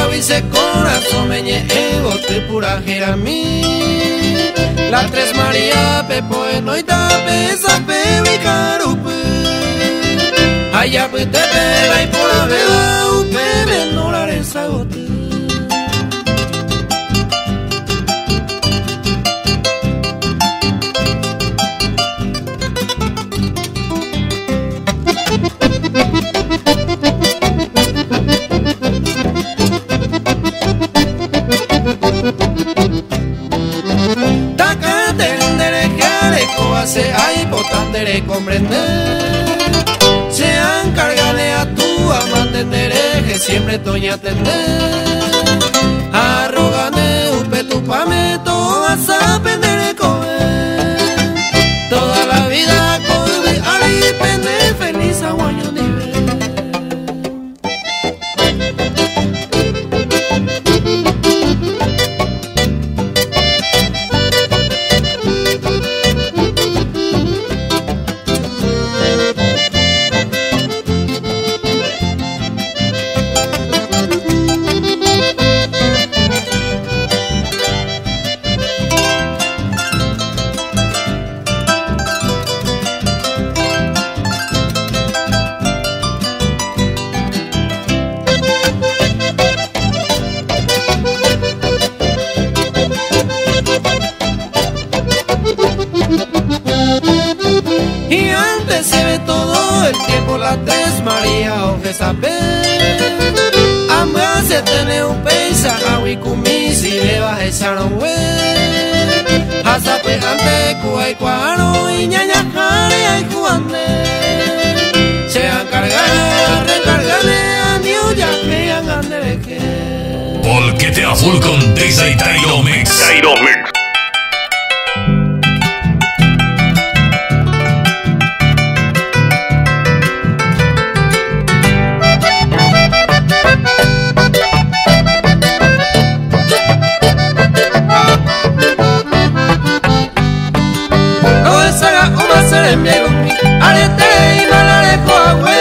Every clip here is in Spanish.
hice corazón meñe ego te pura jerami. La tres María pepo enoita pesa pebi carupe. Allá pues te pega y por la veda upe menor esa gote. Se hay potandere comprender. Se encargale a tu amante que siempre toña atender. Arrogane upe tu pameto vas a aprender comer. Toda la vida con ali pende feliz aguaño nivel. Y antes se ve todo el tiempo la tres María o que saber. Ambas se tiene un paisaje y cumi si le vas a echar un hue. Hasta pegante cuay cuaro y ñaña jare y cuande. Se encargar, recargarle a Dios ya que hagan de que. Volquete a full con DJ Tairo Mix. Tairo Mix. Arete y malare coagüe.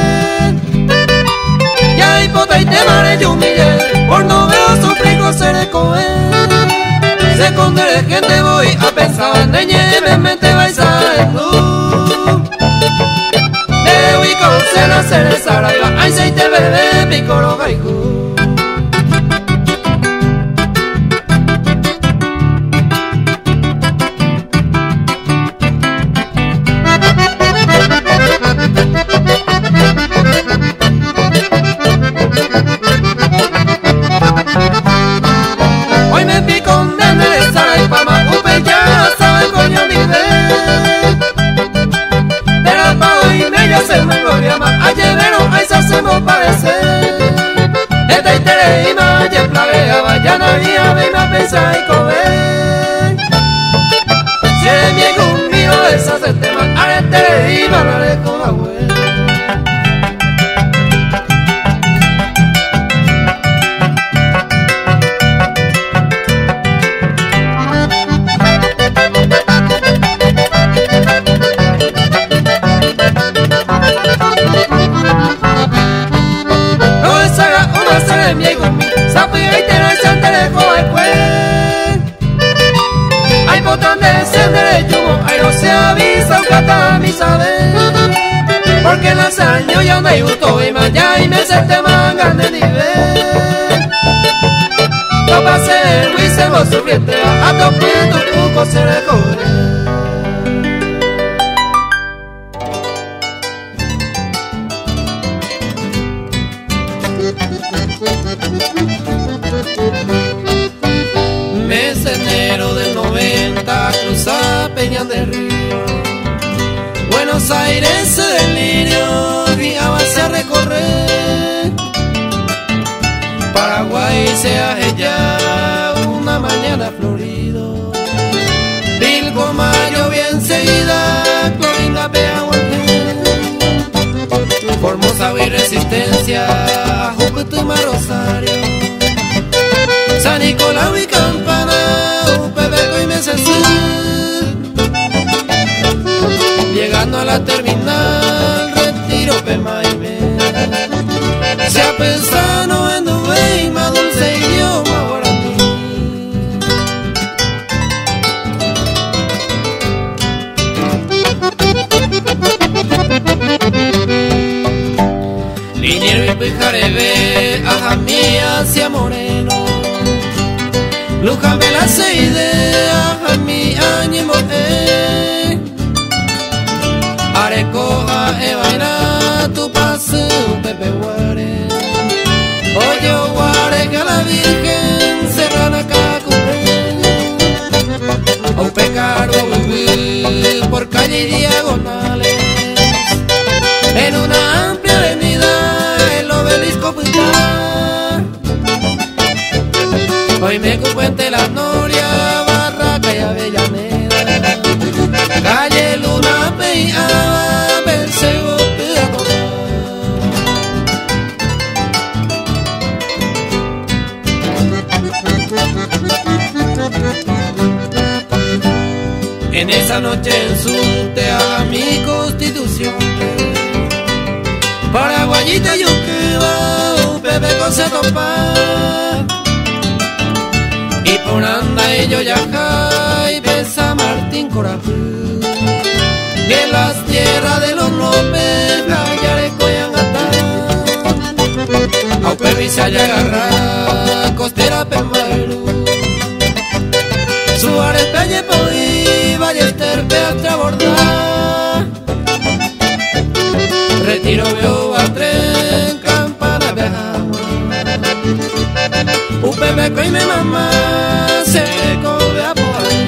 Ya hipota y te mare yo humillé. Por no veo suplico seré coe. Se condere gente voy a pensar. Neñe me mente vais a el club. De huico se nace el saraiva. Ay se te bebe picoro gaiku. Esta interés y más ya plavea vaya navidad ven a pensar y comer. Si eres mi conmigo esa se tema arete y más la dejo la web. Hay botón de sendere yumo, ay no se avisa un cata mi saber. Porque en los años ya no hay gusto y mañana y me se te mangan de nivel. No pase el whistle vos sufriente, a toque tu cuco se le cobre. Mes de enero del 90 cruza Peña del Río. Buenos Aires delirio y avance a recorrer. Paraguay se hace ya una mañana florido. Pilco mayo bien seguida, Clorinda Peahuanque. Formosa y Resistencia, Jucutumá Rosario. San Nicolau y Campana, Upebeco y Mesesur. Llegando a la terminal, Retiro Pemaime. Se ha pensado en Dubé y Madul. se idea a mi ánimo arecoja e vaina tu paso pepe guare oye guare que la virgen serrana cacumbe o pecado por calle y diagonales en una amplia avenida el obelisco Puitá. Hoy me cuente la Noria, Barraca y Avellaneda, calle Luna Peñada, Persego en esa noche insulte a mi constitución Paraguayita Yuqueba, Pepe Cosa Topa y por anda y yo ya y pesa Martín Corapú que las tierras de los López Gallareco y Angatá Aupe Vizaya Garra Costera Pembaru Suárez Peñe Poí Ballester Peatra Bordá Retiro veo a tren Campana Viajama Upemeco y mi mamá se come a poder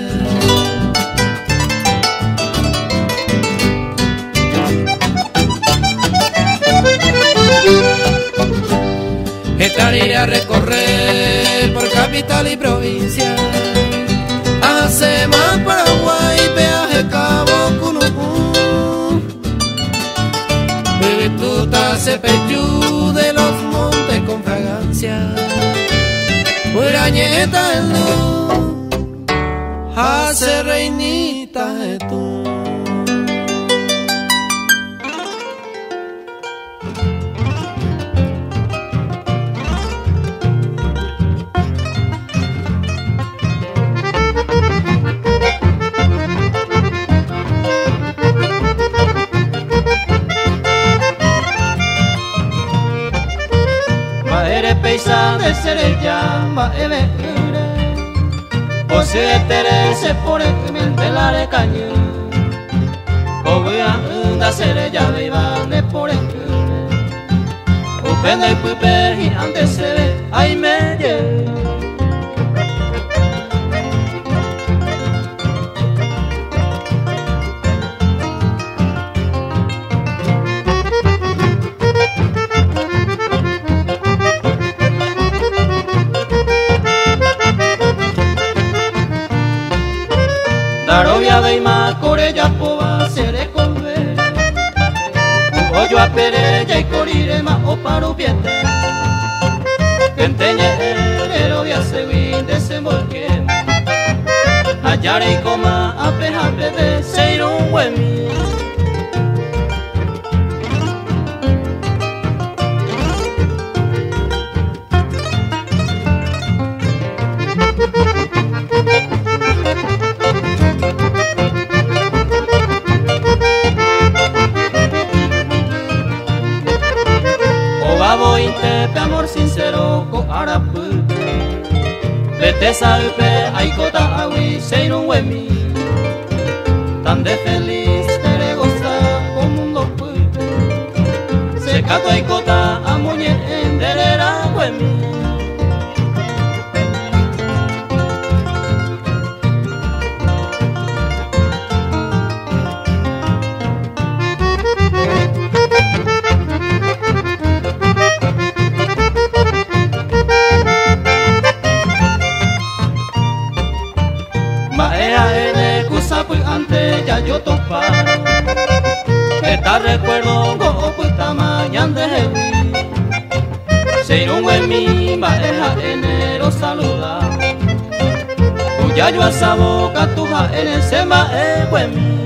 estaré a recorrer por capital y provincia hace más Paraguay peaje Cabo Cunupú Virtuta Cepeyú de los montes con fragancia Urañeta el nu hace reinita de tú. Peisa de ser llama eve o se terese por el mente la de caño o voy a anda ser llave y vale por el o pende y pupe y antes se ve ay me lleve Darovia de ima corella poba seré con ver Oyo a perella y corirema o paro piete Kenteñe erovia se win desembolquem Hallaré y coma a peja bebé se irún huemi Tepe amor sincero ko arapu Lete salpe aikota awi seirun wemi Tan de feliz tere goza ko mundo pu Sekato aikota amoñe enderera wemi Ya yo topa Esta recuerdo go puta mañana de hewi Seirun wemi mareja enero saluda Uya yo asabo katuja en el sema wemi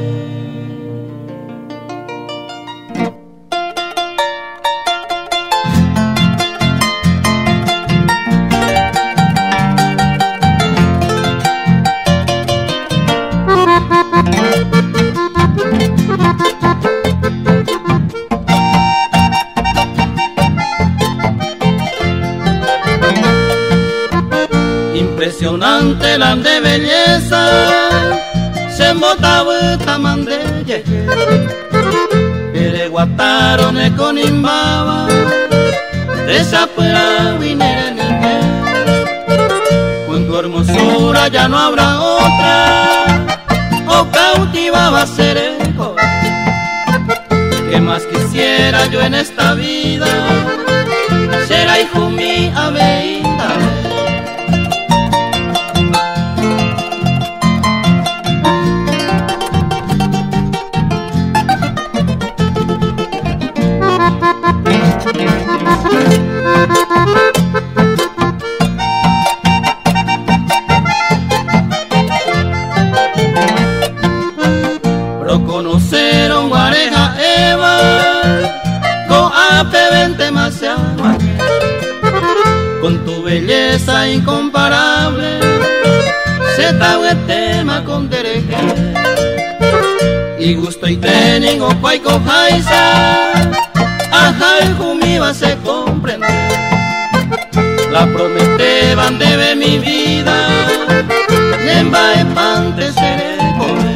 Impresionante Impresionante la de belleza, se mbotaba tamandeye, Guataron con imbaba, desapura vinerenique. Con tu hermosura ya no habrá otra, o cautivaba sereco. ¿Qué más quisiera yo en esta vida? Será hijo mi aveída. Pro conoceron guareja Eva, con apevente más agua, con tu belleza incomparable, se taue tema con dereje, y gusto y tening o cuaico jaisa, ajá el jumiba se comprende, la prometeban debe mi vida, nemba empante seré comer.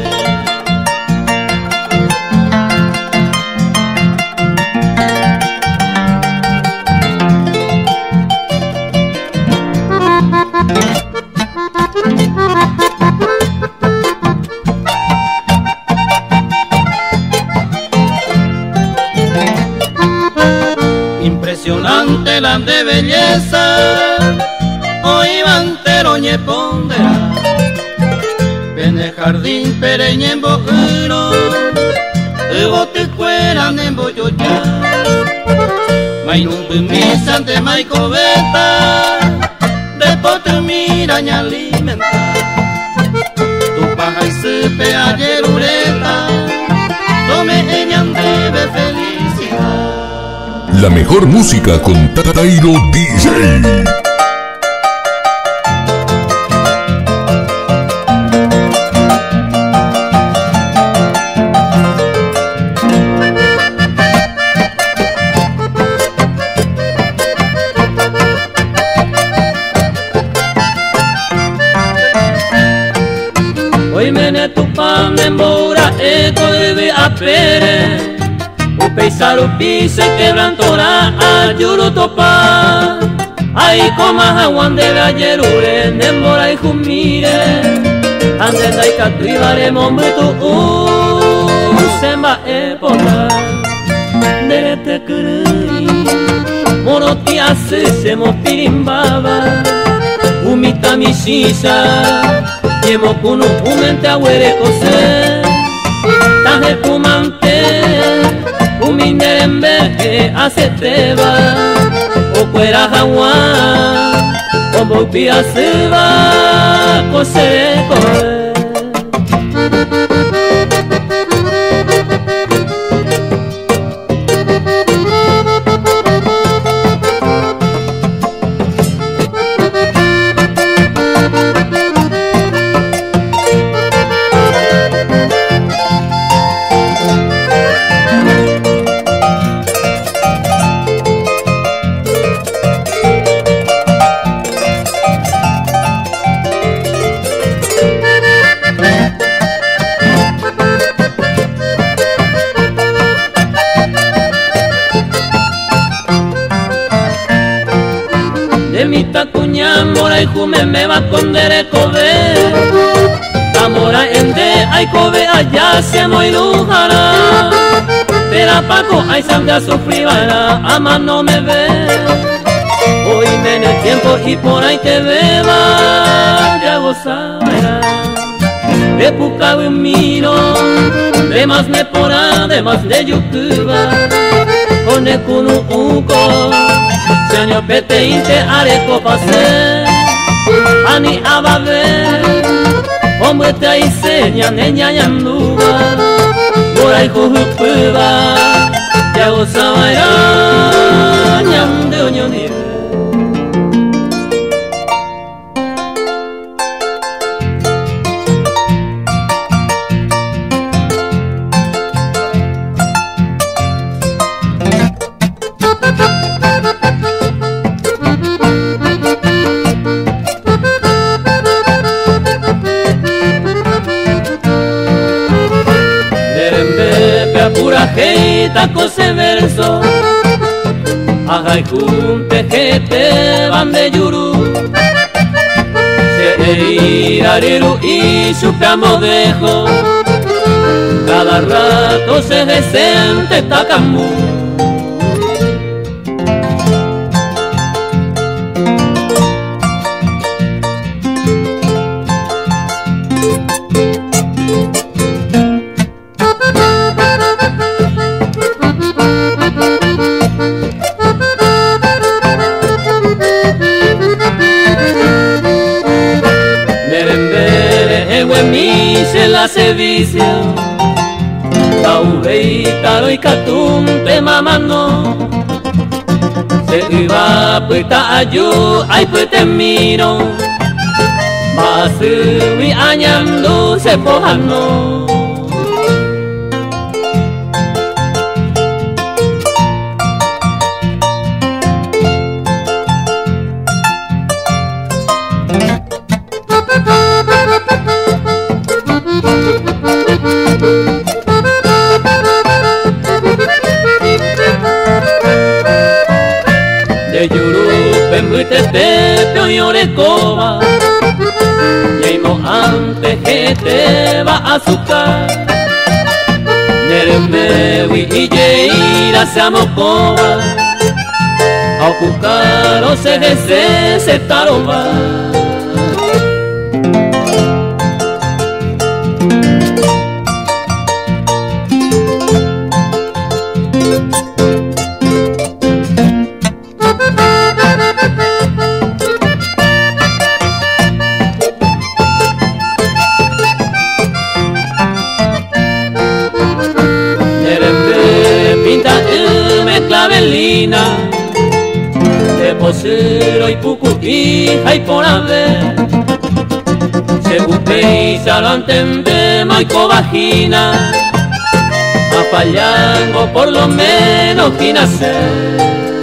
Impresionante la de belleza, hoy vanteroñe pondera, pene jardín pereñe en bojero, bote cueran en boyoya, mainumbu misa de maicobeta, de pote miraña alimenta, tu paja y sepe ayer ureta, tome eñan debe felicidad. La mejor música con Tairo DJ. Hoy mene tu pan me mora eco debe apere. Upeisaru pise quebrantora ayuru topa. Ay coma jaguan de gallerure nembora y jumire. Ande taika tuibare mombetu semba epota. Derete kurui moroti ase semo pirimbaba. Umita misisa yemo kunu umente aguere kose. Taje kumante uminerembe que hace teba o cuera jaguá como pia se va cose coe. De mi tacuña mora y jume me va con derecobe. Amora ende ay cobe allá se moi lujara. Tera paco ay sanga sufribara, ama no me ve. Hoy me en el tiempo y por ahí te beba, ya gozara. De puca un miro, de más me pora, de más de yucuba. Con el cunu uco. Señor pete inte areco pase ani ababe hombre te ahí seña neña yanduba por ahí cojupuba ya gozaba ya ñande oñoni. taco se verso Ajay junte que te van de yuru Se irariru y su camo dejo Cada rato se decente tacamu se la servicio Taubeita y catumpe mamano Se iba puita ayu ay puite miro Masui añando se pojano De yuru pembuite pepe oyorekoba Yeimo antes que te va a azúcar Neremewi y yeira se amocoba A ocucaro se taroba Clavelina de posero y pucu hija y por haber se utiliza lo antende maico vagina a fallango por lo menos que nacer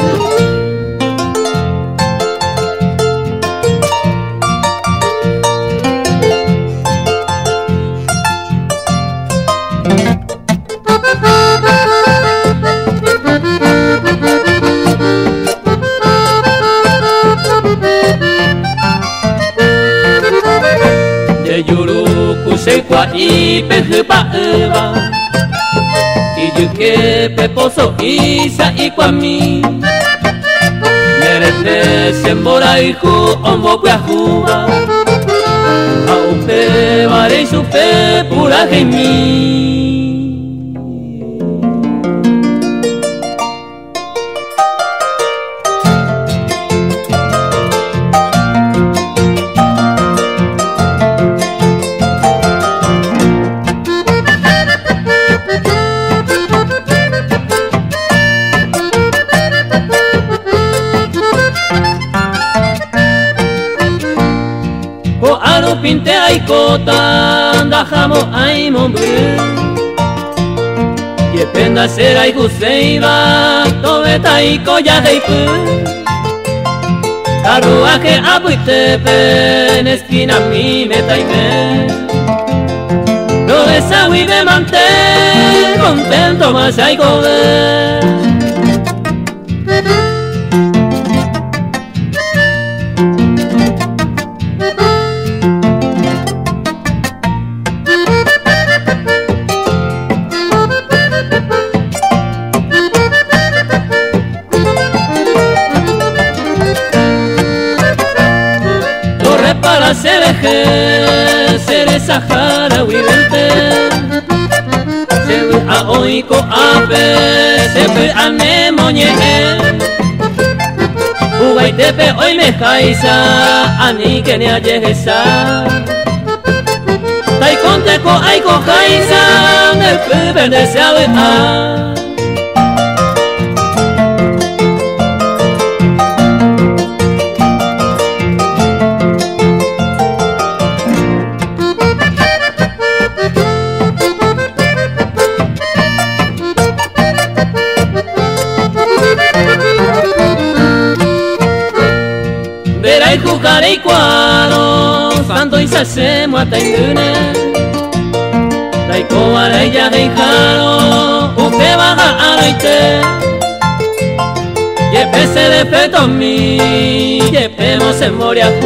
Yuruku sekwa y pejupa eva y yuke peposo isa y kwami merete sembora iku ombo kuahuba aupe bare supe pura gemi Pinte ay kota dajamo ay mombre y penda ser ay guseiba tobeta y coya de ipu carruaje abuitepe en esquina mi meta y me lo desahui de mantel contento más ay gober para ser esa jara huilente se ve a oiko ape se ve a nemoñe ugaitepe hoy me jaisa ani que ne ayegesa tai conteko aiko jaisa el pepe de se a Verai jugar y cuadro, santo y se muata indune. Taiko ara ya deijaro, Uke baja a noite Yepe se defeto mi Yepe mo se moria ku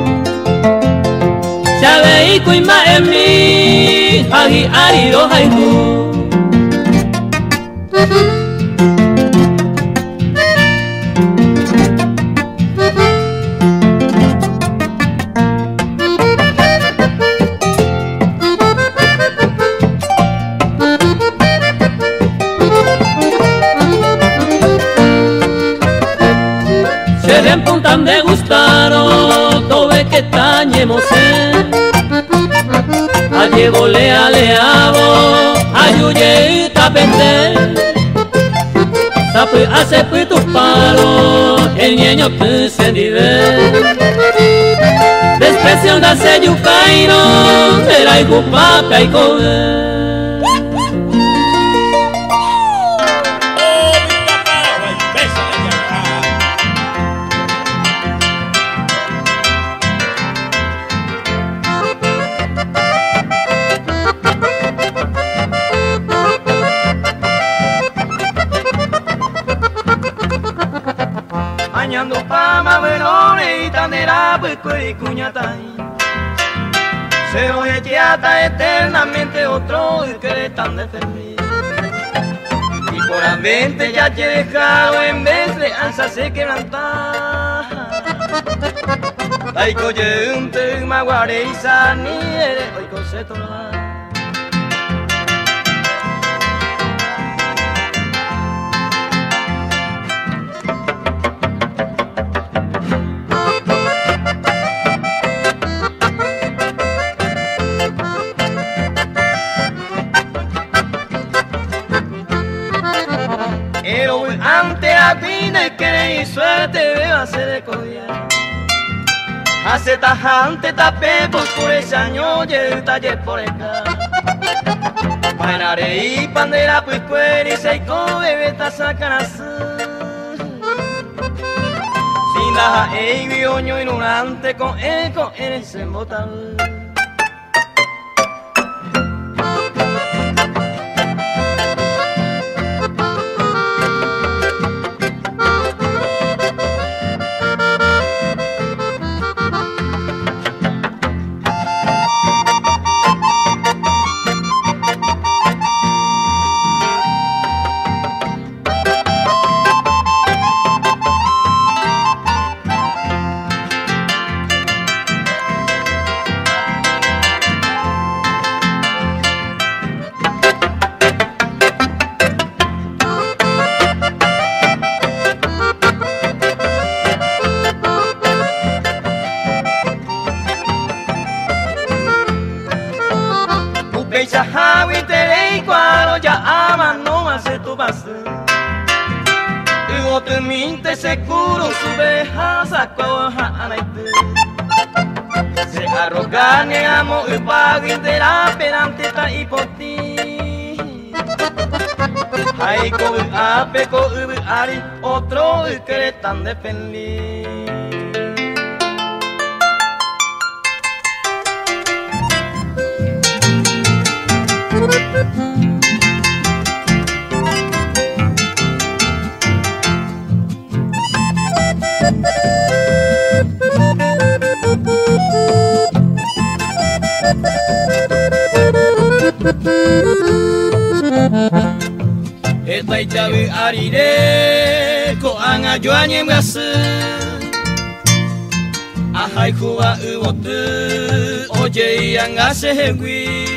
Chabe y kuima en mi Hagi ariro haiku Me gustaron, tobe que tañemos Allí volé aleabo, ayuye tapete Sapu hace tus paros, el niño que se vive Desprecio da se yucaino, era y cupapa y comer Bañando pama verone y tandera pues cuñatai Se ojeteata eternamente otro que le están de feliz Y por ambiente ya te he dejado en vez de ansa se quebranta Taiko yunte maguare y sani eres hoy con se torna Ante a fines que y suerte veo hace de collar Hace tajante tapé por ese año y el taller por acá Painare y pandera pues cuer y seiko bebe ta sacanas Sin la e bioño ignorante con eco eres en botal Keisha hawi terei cuaro ya ama no hace tu base Ugo tu minte seguro sube hasa koha anaite Se arrogane amo upagi intera perante ta ipoti Hai ko ape ko ari otro que le tan de feliz Eta itawi arire ko anga joanye mgas Ahai kuwa uotu oje anga sehegui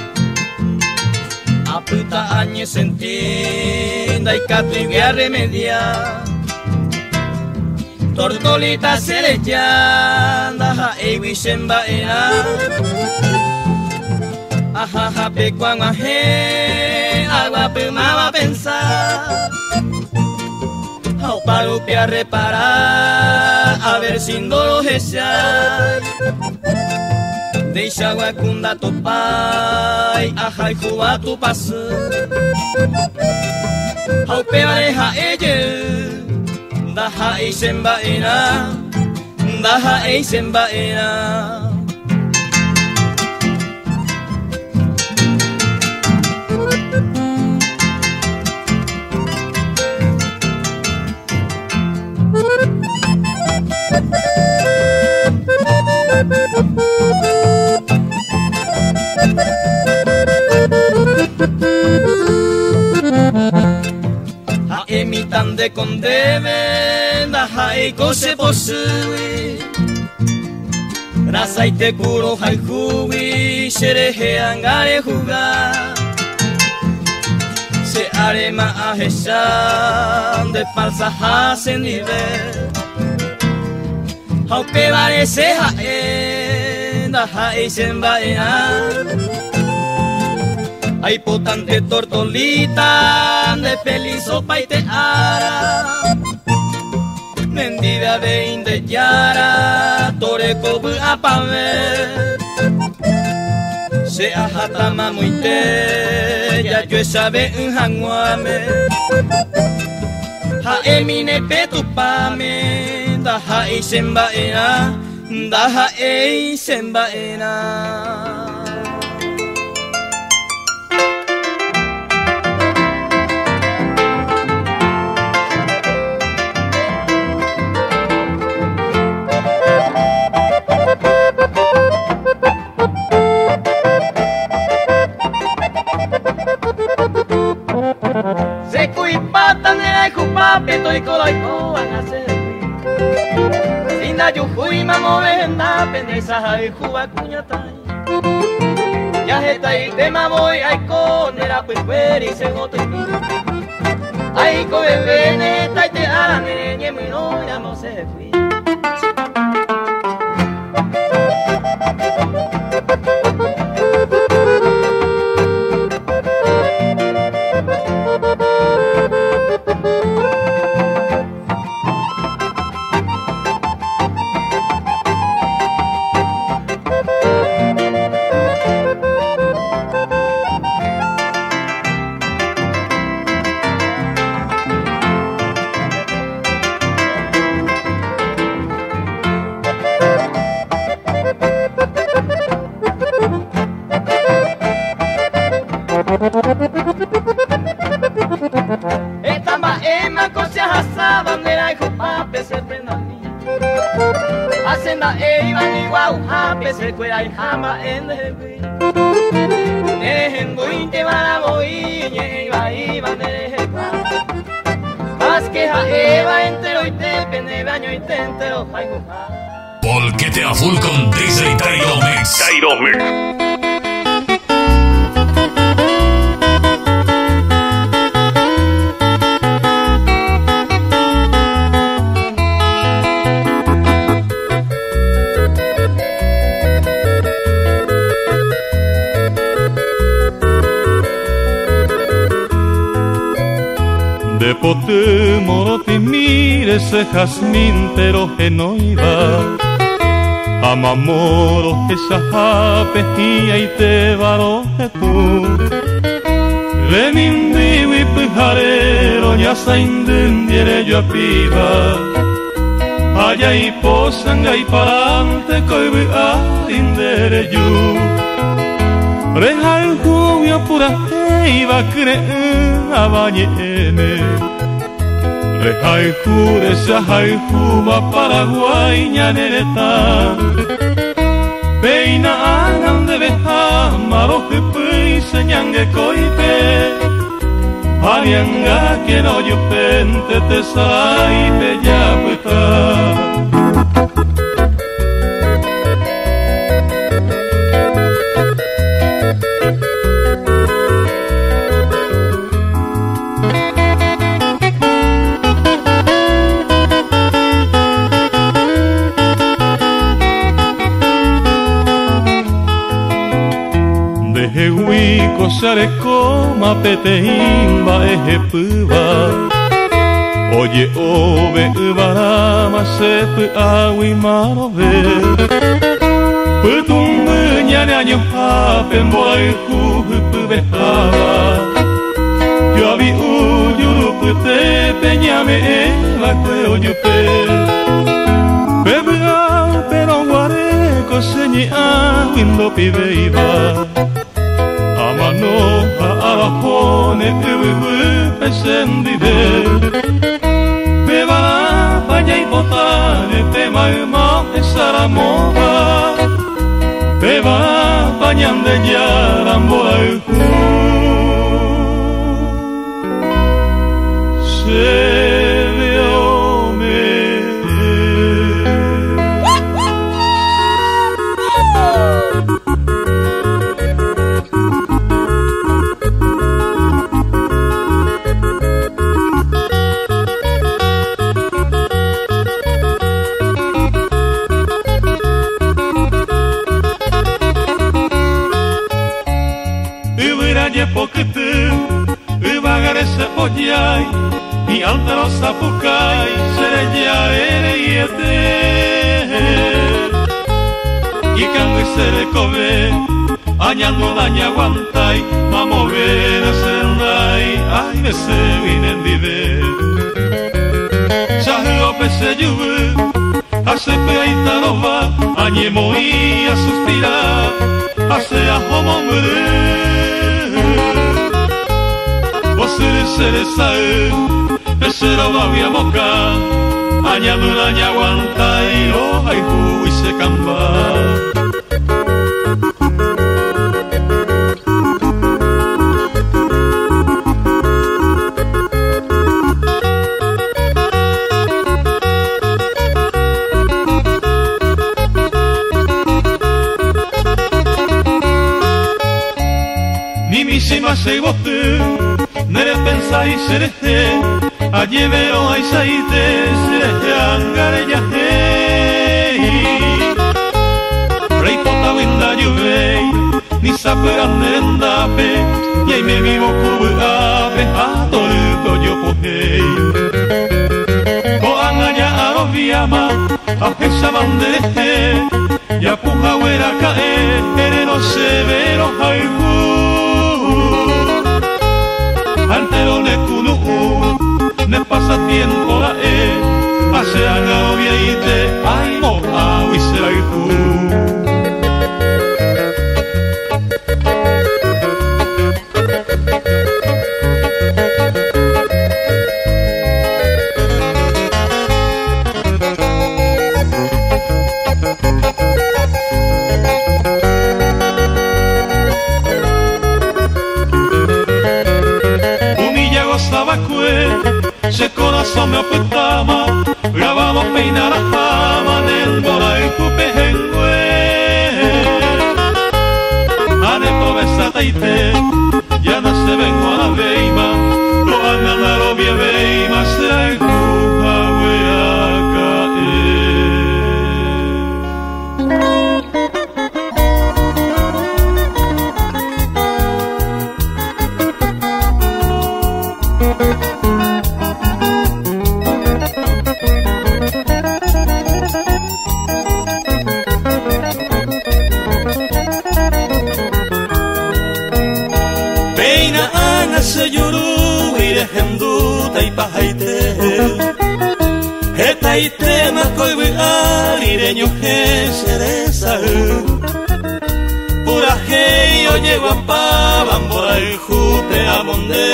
Aputa anye senti dai katu via remedia Tortolita sereja daha ewi semba ena Ahaha pe kwanga he agua pe mama pensar Au paro pe a reparar a ver sin dolor echar Deixa agua kunda tu pai ahai kuwa tu pasu Au pe mareja ella daha ei semba ena daha ei semba ena ande con debe da hai kose posui rasa ite kuro hai hui sherehe angare juga se arema ahesan de palsa hacen nivel haupe parece hae da hai sembaena hay potante tortolita de feliz sopa y te ara mendiga de inde yara tore kobu apame se ahatama muite ya yo sabe un hanguame ha emine petupame da ha isembaena da ha isembaena. Estoy coloico a nacer sin da yo fui mamo venda pendeisa hay juba cuñatai ya está y te mamoy ay con era pues y se gote ay co bene tai te ara nene mi no ya no se fui se cuela y jama en el dejen muy te van a morir y va de más que eva entero y te pende baño y te entero Volquete a full con DJ Tyro Mix. Tyro Mix. De pote moroti mire ese jazmín pero que no iba amamoro esa japejía y te varo que tú le mindiwi pujarero ya saindendiere yo apiba allá y posanga y parante koibu a indere yo reja el jubio pura iba a creer a bañene Rejai jure sahai juba Paraguay ñanereta Peina angan de beja maroje pui señangue coipe Arianga que no yo pente te sai te ya puta Huico sare coma peteimba eje puba Oye ove ubarama sepu awi marove Putumbu nyane anyo hape mboy kuhu pubehaba Yo avi uyuru pute peñame ela kwe oyupe Bebu au pero guareco señi awindo pibeiba Amano a arapone ubu pesendide Beba vaya y botane tema ma esaramoba Beba vayan de yaramboa se Oyai, y altero sapukai, sereya ere yete. Y kangu sere kobe, añando daña guantai, mamo vera senai, ay bese winendide. Shahu opese yubu, hace peita nova, añemo y a suspirar, hace a homo mure. Sere sae, pesero babia moka, añadura aguanta y hoja y hu y se camba. Nimishima se bote. Nere pensai serete, allí veo a isaite, serete angare yahei. Rey pota winda yuvei, ni saperan nerendape, y ahí me vivo kubuape, a todo yo pohei. Koangaya aroviama, a esa banderete, ya puja huera cae, ereno severo haiku. Altero ne kunu, ne pasa tiempo la hace agao vieite, ay mo awi seraiku. Se corazón me apetama, grabamos peinar la fama del bola y cupejengue. Anepo besataite, ya no se vengo a la veima, lo van a dar o bien veima, se ayuda a caer. Se yuru ire hendu taipahaite, hetaite makoi arireño que seresa. Pura hei oye guapa, bambora el jupe amonde.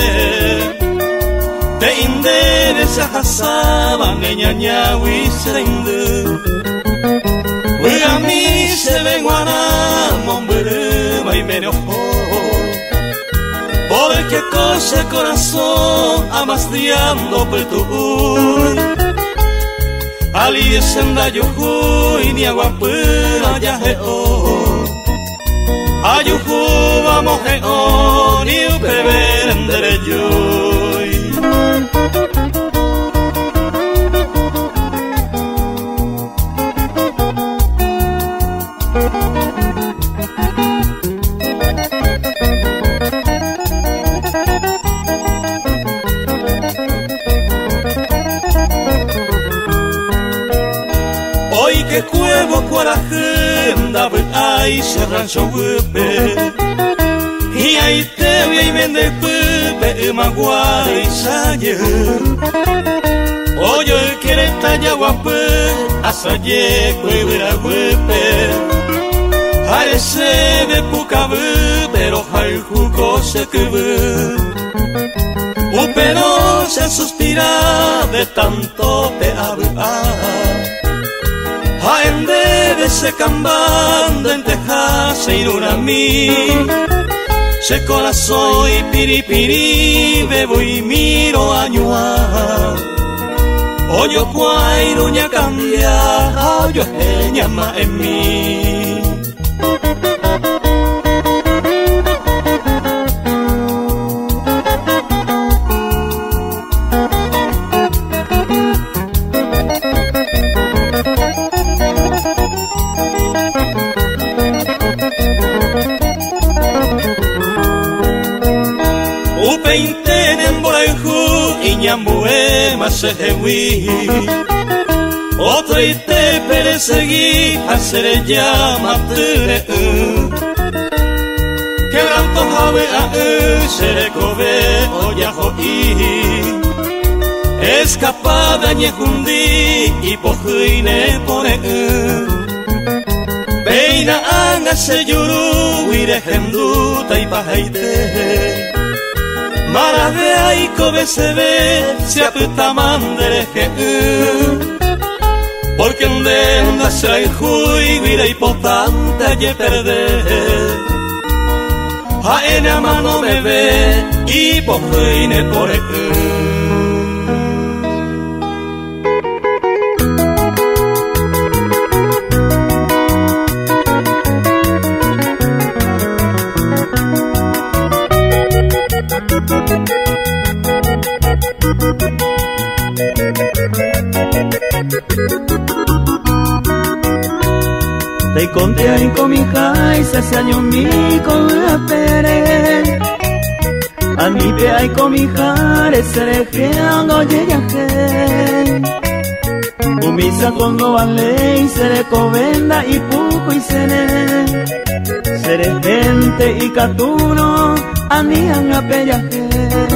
Te inde desahasaban eñañawi serende. A mí se venguana, mombere, vai meneojo. Porque cosa corazón amastriando por tu Ali senda yuhu ini aguampura ya heo Ayuhu vamos heo ni beber endere yui que cuevo con la agenda ay se rancho huepe y ahí te voy y vende pepe maguare y saye oye el quiere talla guape asaye cuevera huepe parece de puca pero hay jugo se quebe pero se suspira de tanto te habla Aende se cambando en Texas e Irunamí Se corazón y piripiri bebo y miro añua Oyo cuay ruña cambia Oyo llama en mí ñambue masejewi otra y te perseguí hacer llama tere quebranto jave a seré cobe oya joi escapada ñejundi y pojuine pone Beina anga seyuru wirejendu taipahaite Marade aiko besebe siaputa mandereje Porque undenda seraihui wireipotante aye perder Haena mano me ve y pojuine por Te conté ahí con mi jaisa, se año mi con la pere. A mi pe ahí con mi jare, se rejeando yeyaje. Umisa cuando vale y se recovenda y puco y sere gente y catuno, anian a pellaje.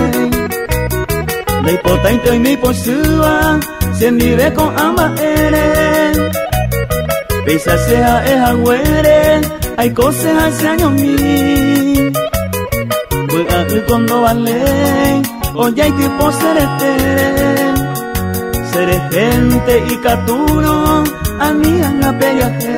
La hipotente y mi posúa, se vive con ambas eres. Pisa sea es agüere, hay cosas hace años mí. Voy a ir cuando vale, oye hay tipo seré gente y caturo, a mí en la pellaje.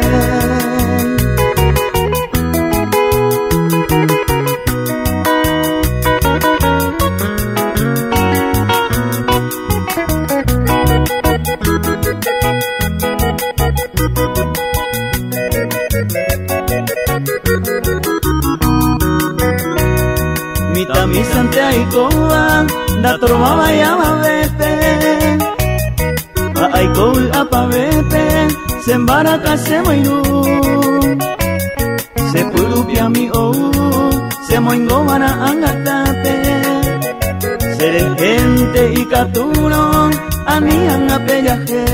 Mi sante aikoa, da trovaba llama vete. A aikoa apa vete, se embaraca se moiru. Se pulupia mi se moingo vara angatate. Seré gente y caturo, anian a pellaje.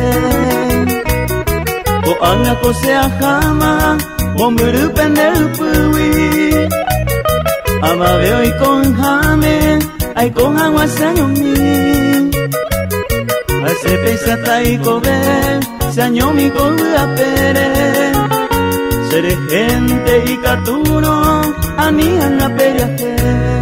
O anga cosea jama, o murupen del puwi. Ama veo y con jame, ay con agua saño mi. Hace pesata y cobe, saño mi con la pere. Seré gente y caturo, a mí en la pellaje.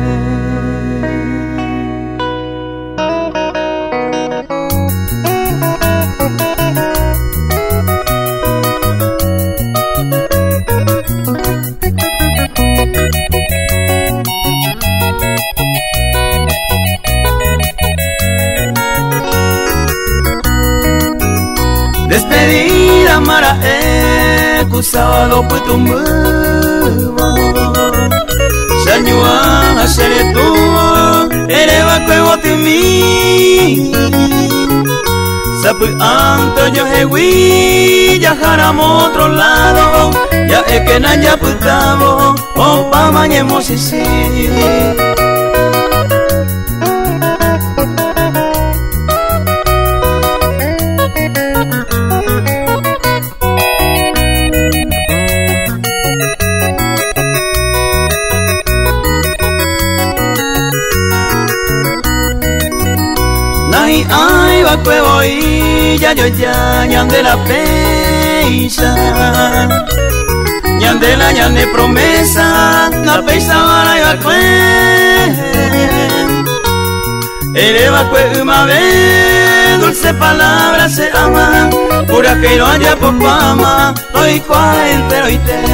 Despedida mara sábado putumbo Sanyuan aseretu Erewa kwe wotimi Sapu anto yo hewi Yajaramo otro lado Ya ekena ya putabo Opa mañemo sisi Ay, va que voy, ya yo ya, ñande la peisa Ñande la ñande promesa, la peisa vara y va que Ere va que uma vez, dulce palabra se ama Pura que no haya popama, hoy cual entero y te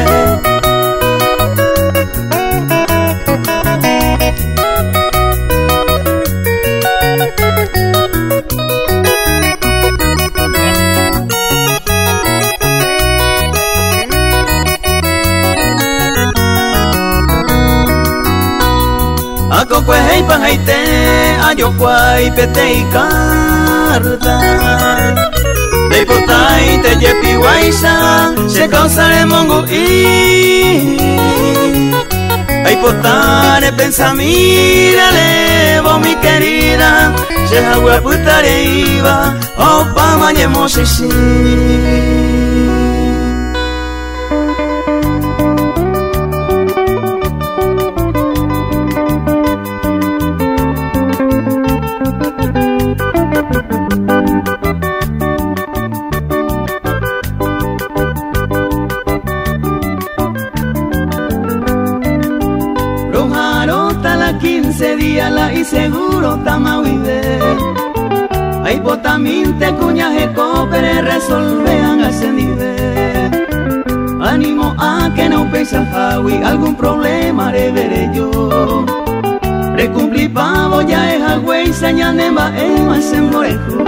Ako kwe hei pangaite, ayo kwai pete y carta Dei potai te yepi waisa, se causare mongo i Ay potare pensa mírale vos mi querida se agua putare iba opa mañemo se sí. Y seguro tamauide hay botaminte cuñaje copere resolvean a ese nivel ánimo a que no pesa Jawi algún problema le veré yo recumpli pavo ya es agüey sañanemba ema se morejo.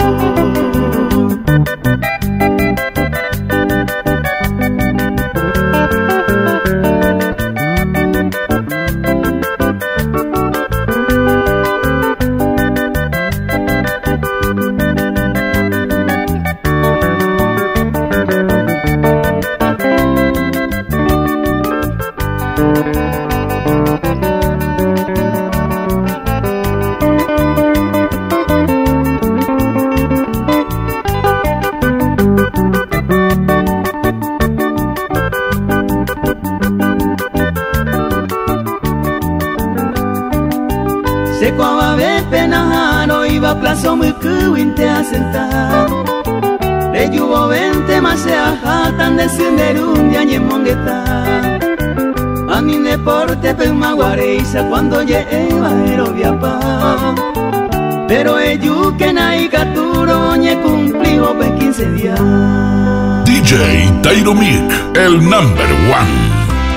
Se cuava ve penajaro iba plazo muy cuinte a sentar le yuvo 20 más se ajatan de senderun de añemongueta a mi deporte peumaguareiza cuando lleva eroviapa pero ello que naicaturo ñe cumplió pe 15 días. DJ Tairo Mick, el number one.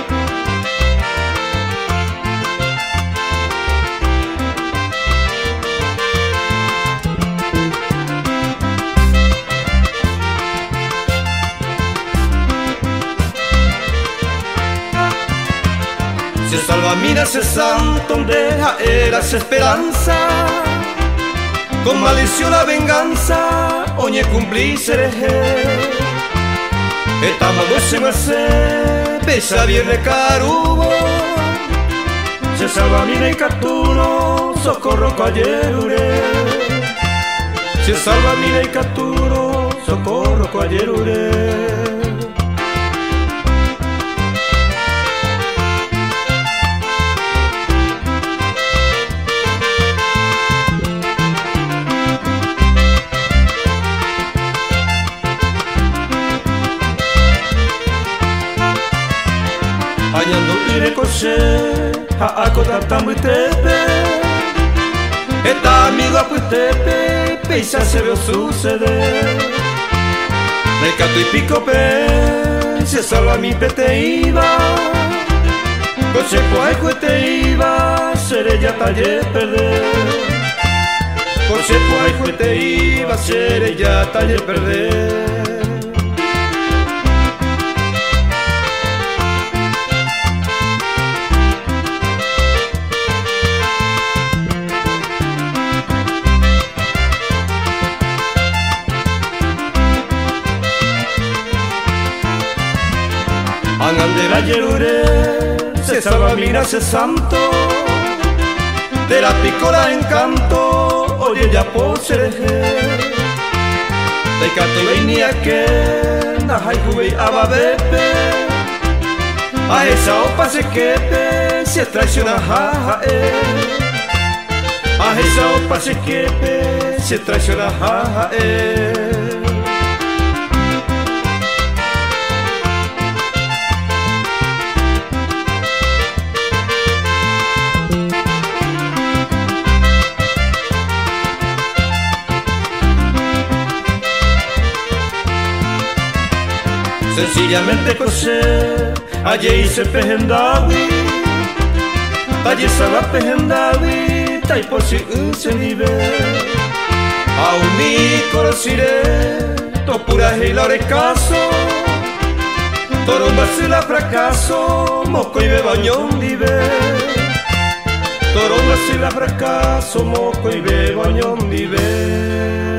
Se salva, mira ese santo, deja eras esperanza. Con malicia la venganza, oñe cumplí sereje. Estamos doce meses, pesa viernes carubo. Se salva, mira y capturo, socorro coayerure. Se salva, mira y capturo, socorro coayerure. Añando ire coche, a acotata muy tepe. Esta amigo a tepe, peisa se veo suceder. Me cato y pico pe, se salva mi pete iba. Coche cuaico te iba, seré ya talle perder. Coche cuaico te iba, seré ya talle perder. Angandera yerure, se salva mira ese santo. De la picola encanto, oye ya posereje. De canto venia que, na haikubei ababepe. A esa opa se quepe, se traiciona jajae. A esa opa se quepe, se traiciona jajae. Sencillamente cosé, allí hice pejendawi. Allí sala pejendawi, taiposi se nive. Aún mi conociré, topura y la caso. Toro más la fracaso, moco y bebañón dive. Toro más la fracaso, moco y bebañón dive.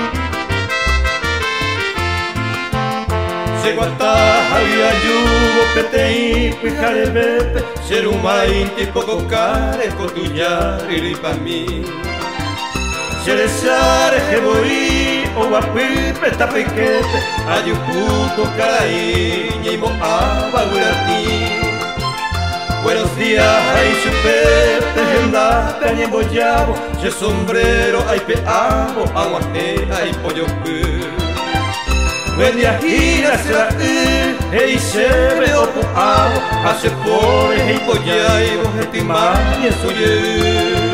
Se guata había yugo petei pijare bepe serumai tipo care kotuyari pa mí Ceresare heboi o wapipe tapequete ayuputo caraíña y moaba gurati Buenos días ay chupete henda peña boyabo che sombrero ay peabo aguante ay pollo Vendia gira será ei sebe opo abo hace pore ei poyaibo hetimañe suye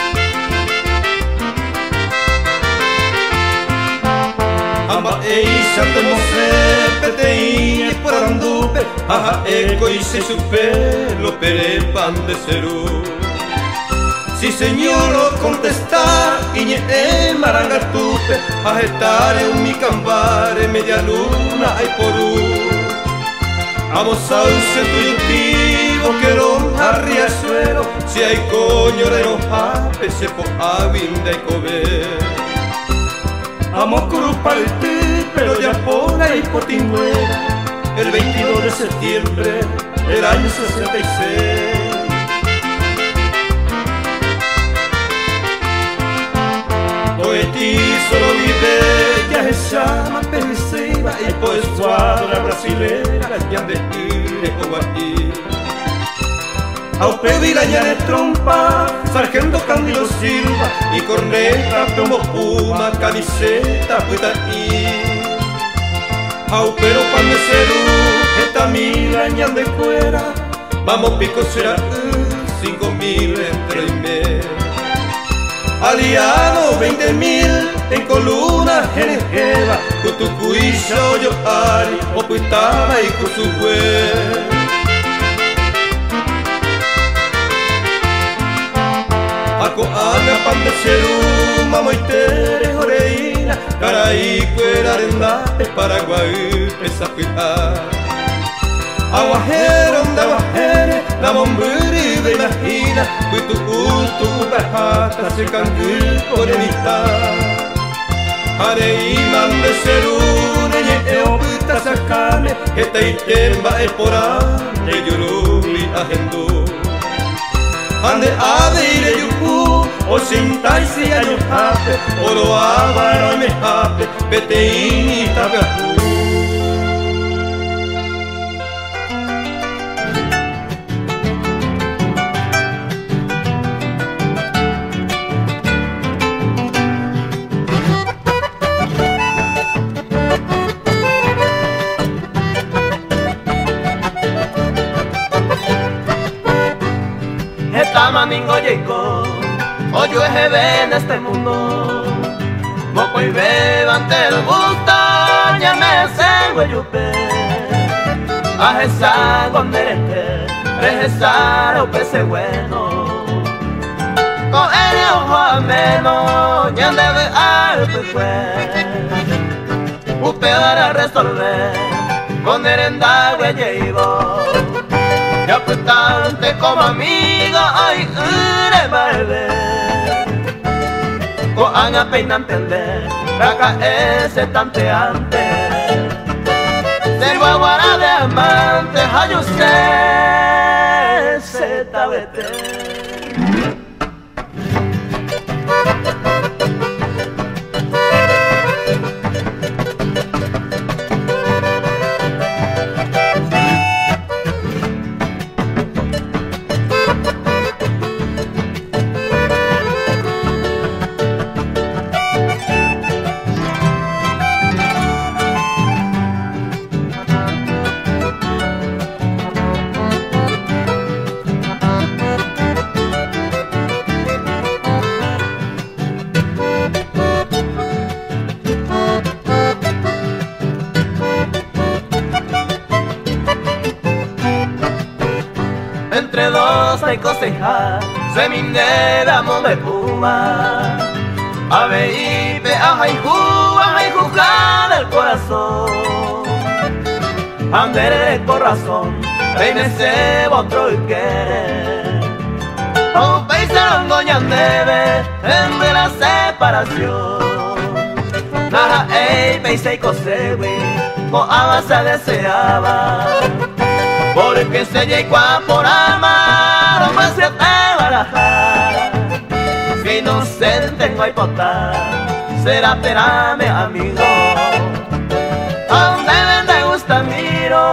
Amba eisa te mosepe te iñe por andupe Aja eco y se supe lo pere pan de cerú Si señor lo contesta iñe e marangatupe Ajetare un mi cambare media luna ay porú Amo sauce tuyutivo que lo arriazuelo Si hay coño de rojape se po avinda y cober Amo Curupaltí, pero ya por ahí por Tingüera, el 22 de septiembre del año 66. Poetí solo vive, ya se llama Perisiva, y por escuadra brasilera, ya de ir o aquí. Aupe Vilaña de trompa, sargento Cándido Silva y corneta, plomo puma, camiseta, puitaí. Aupero pan de cerú, esta milaña de fuera, vamos pico será 5.000 entre y mes. Aliado 20.000 en coluna Jerejeva, Cutucuisha, Oyoari, Opuitama y Cusubue. Acoana pan de cerú, mamoitere joreína, Caraí, cuera arendate, Paraguay, pesacuita. Aguajero, aguajere, la bomburi de imagina, Cuitu, bajata, se cangui, corenita. Areí, man de cerú, neñe, eopita, sacane, que te itemba, eporane, yurubi, agendú. Ande ave ire yuku, o sintaisi ayuhape, oro aba no me hape, peteini tagahu. Maningo Yeiko, hoyo es en este mundo. Moco y beba ante el gusta, ya me sengo yupe. Ajesa gonderete, rejesa o pese bueno. Con el ojo ameno, ya debe alpecue. Upe para resolver, con el endagüe llevo. Ya pues tante como amigo ay ure barbe Ko anga peina entender Raka ese tanteante Se guaguara de amante Hay usted se tabete hay coseja, se minera mome puma. Ave y pe ajay jugar del corazón. Andere de corazón, reine se otro y quiere. O peisaron goñan debe, en la separación. Naja ei peise y cosewi, mo abasa deseaba. que se llegó por amar, hombre se te barajar. Si inocente no hay potar, será espérame amigo, a donde me gusta miro.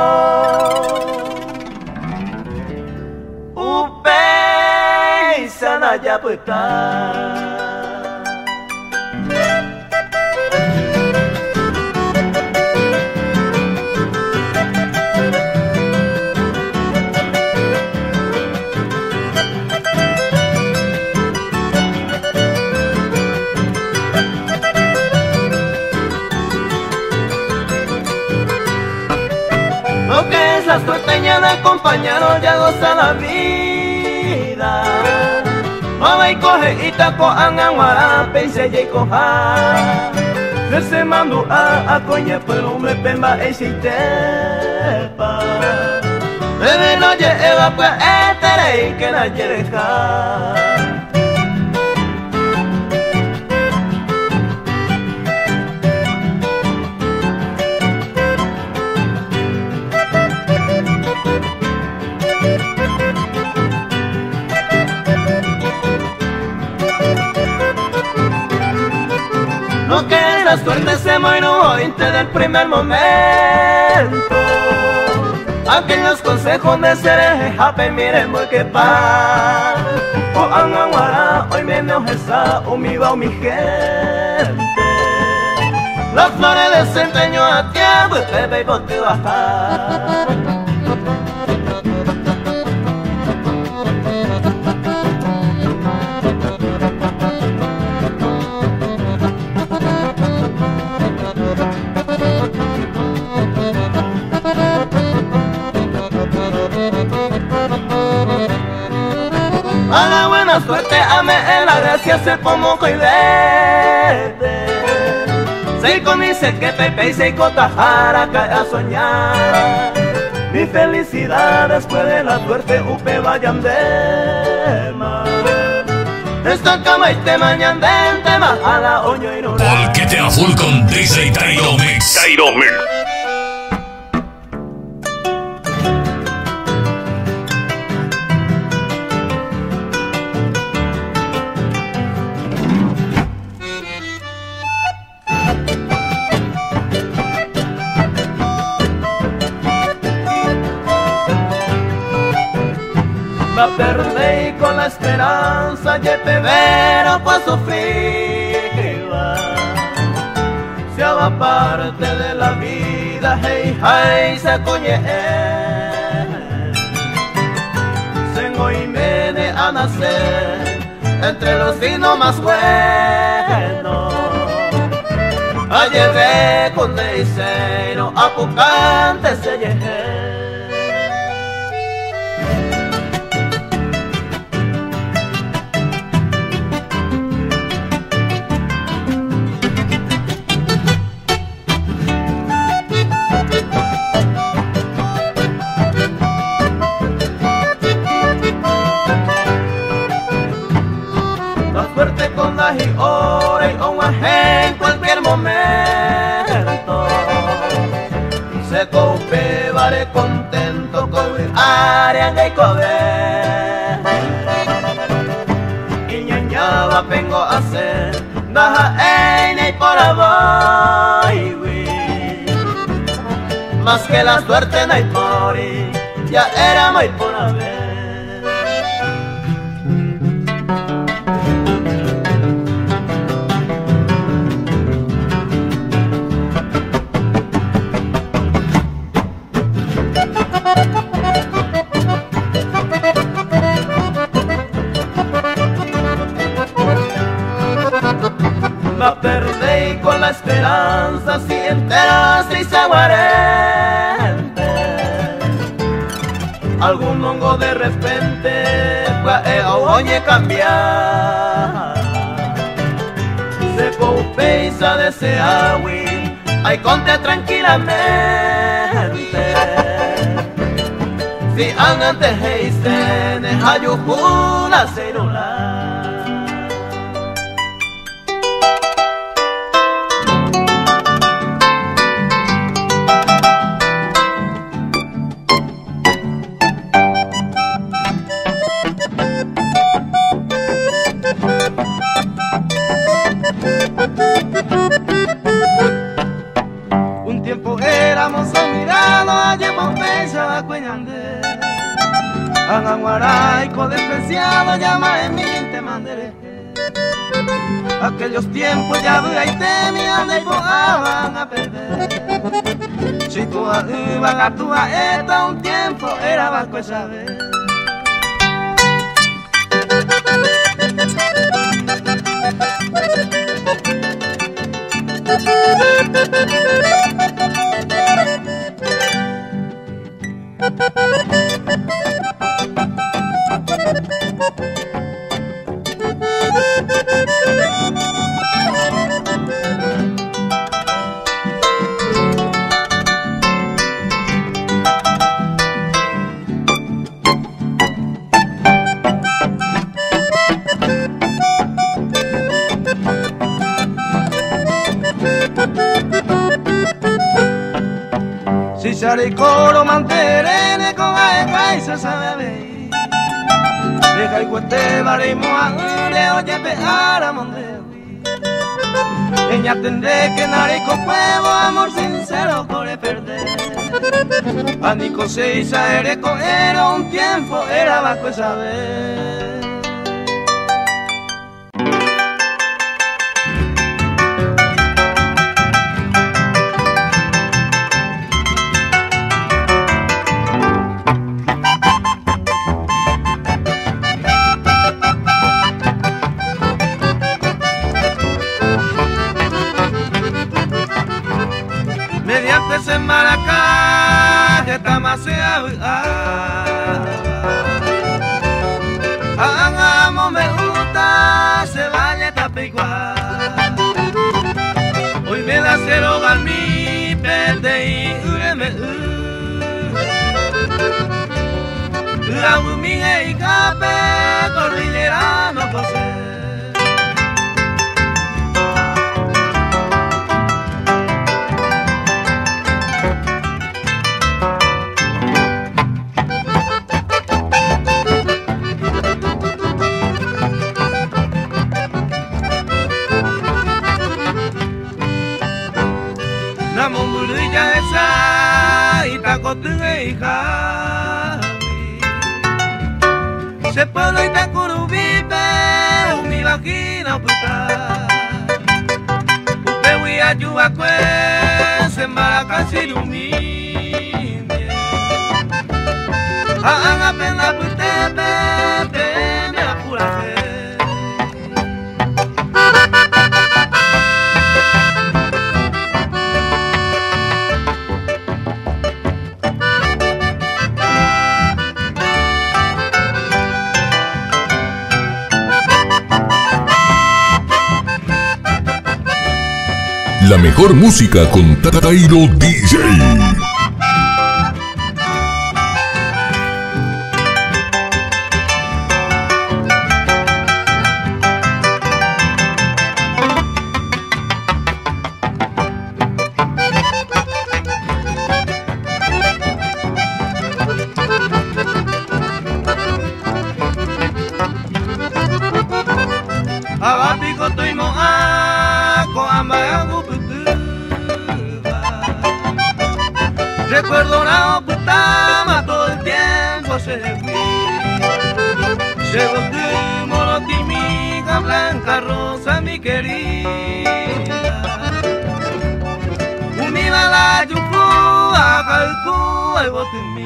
Upei sana ya puta. Lo que es la suerteña de acompañaron ya goza la vida. Mama y coge y taco anganguara, pense y coja. Se mando a coña, pero me pemba ese tepa. Bebe no lleva pues etere que la llereja. No que la suerte se muero antes del primer momento. Aquellos consejos de ser happy, miren muy que pa. O anganguara, hoy me esa humilde mi gente. Las flores desempeño a tiempo, bebé y bote bajar. A la buena suerte, ame en la gracia, se como coilete. Se dice que Pepe y se cotajara cae a soñar. Mi felicidad después de la suerte, upe vayan de mar. Esta cama y te mañan de tema a la oño y no. Volquete a full con DJ Tairo Mix. Tairo Mix. Me perdí con la esperanza y te vero pues sufrir. Se va parte de la vida, hey, hey, se coñe. Sengo y mene a nacer entre los vinos más buenos. A llevé con deiseno a Pucante se llegué. Y hora y un en cualquier momento se cope vale contento con el área de coder y ñañaba vengo a hacer naja y por aboy más que la suerte no hay por y ya era muy por haber. Me perdí con la esperanza si enteras y saguarente. Algún hongo de repente puede oye cambiar. Se coupeiza de ese agüi, ay conte tranquilamente. Si antes heisten, hayujuna celular. Anganguaraico despreciado, llama en mi te mandaré. Aquellos tiempos ya dura y temían de van a perder. Si tú ibas a tu esta un tiempo era vasco esa vez. Si sale coro manterene con aeca y se sabe a ver. Deja y cueste baremo a le oye peara mondewi. Ella tendré que nare con huevo amor sincero corre perder. Anico se isa ere con era un tiempo era vasco esa vez. Mediante en Maracá, que está más se hagamos me gusta, se vaya tapa igual. Hoy me da cero galmi, perde y ureme la humiga y cape, cordillera no posee. La mongolilla esa y tacotunga y javi se pone y tacurubipe mi vagina puta upe voy a yuacue se maraca silumine a pena putepe me apura fe. La mejor música con Tairo DJ. Abapico estoy moa con ambago putuba. Recuerdo la puta todo el tiempo se fui. Llegó tu monotimiga blanca rosa mi querida. Unida la yufu a calcu al bote.